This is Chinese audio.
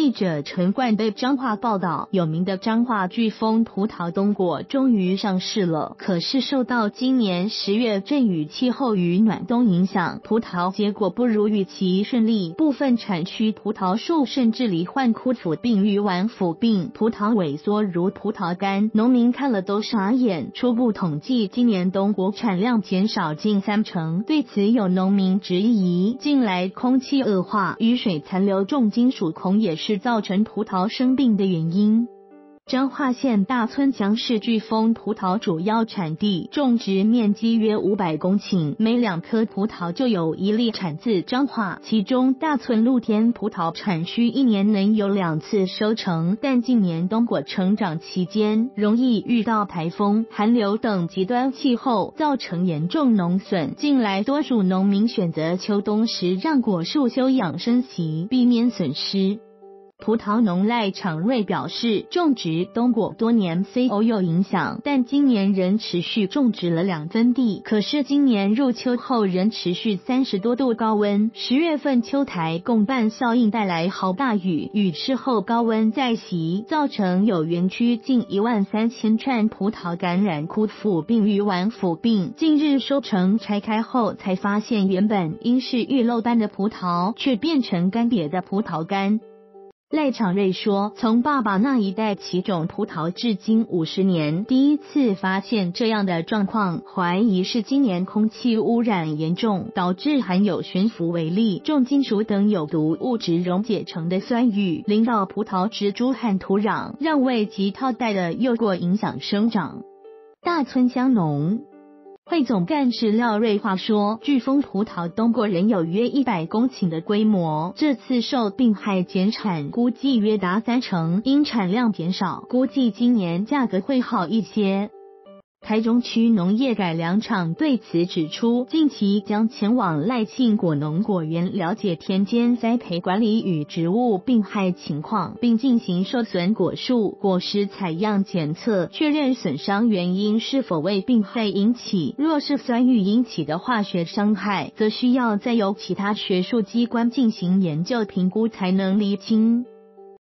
记者陈冠对彰化报道，有名的彰化巨峰葡萄冬果终于上市了，可是受到今年10月阵雨气候与暖冬影响，葡萄结果不如预期顺利，部分产区葡萄树甚至罹患枯腐病与晚腐病，葡萄萎缩如葡萄干，农民看了都傻眼。初步统计，今年冬果产量减少近30%，对此有农民质疑，近来空气恶化，雨水残留重金属恐也是造成葡萄生病的原因。彰化县大村乡是巨峰葡萄主要产地，种植面积约500公顷，每2颗葡萄就有1粒产自彰化。其中大村露天葡萄产区1年能有2次收成，但近年冬果成长期间容易遇到台风、寒流等极端气候，造成严重农损。近来多数农民选择秋冬时让果树休养生息，避免损失。葡萄农赖长瑞表示，种植冬果多年虽偶有影响，但今年仍持续种植了2分地。可是今年入秋后仍持续30多度高温，10月份秋台共伴效应带来豪大雨，雨势后高温再袭，造成有园区近13000串葡萄感染枯腐病与晚腐病。近日收成拆开后才发现，原本应是玉漏般的葡萄，却变成干瘪的葡萄干。赖长瑞说，从爸爸那一代起种葡萄至今50年，第一次发现这样的状况，怀疑是今年空气污染严重，导致含有悬浮微粒、重金属等有毒物质溶解成的酸雨淋到葡萄植株和土壤，让未及套袋的幼果影响生长。大村乡农会总干事廖瑞华说，巨峰葡萄冬果仍有约100公顷的规模，这次受病害减产估计约达30%，因产量减少，估计今年价格会好一些。台中区农业改良场对此指出，近期将前往赖庆果农果园了解田间栽培管理与植物病害情况，并进行受损果树、果实采样检测，确认损伤原因是否为病害引起。若是酸雨引起的化学伤害，则需要再由其他学术机关进行研究评估才能厘清。